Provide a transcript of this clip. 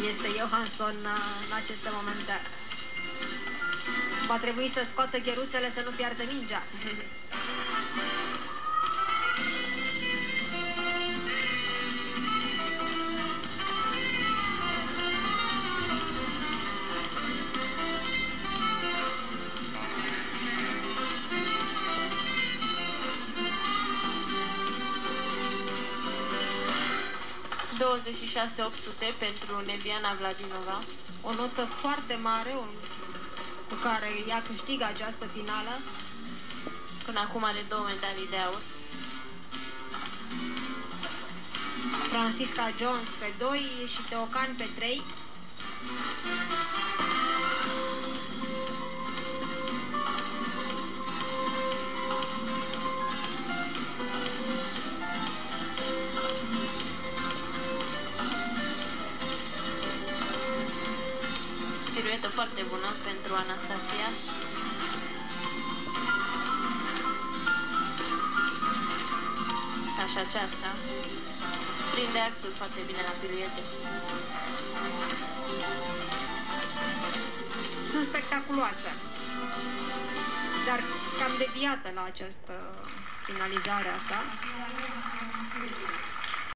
este Johansson în aceste momente. Va trebui să scoată gheruțele să nu piardă mingea. $26.800 pentru Nebiana Vladinova. O notă foarte mare cu care ea câștigă această finală. Până acum are 2 medalii de aur. Francisca Jones pe 2 și Teocan pe 3. Piruetă foarte bună pentru Anastasia. Așa aceasta. Prinde axul foarte bine la piruete. Sunt spectaculoase, dar cam deviată la această finalizare asta.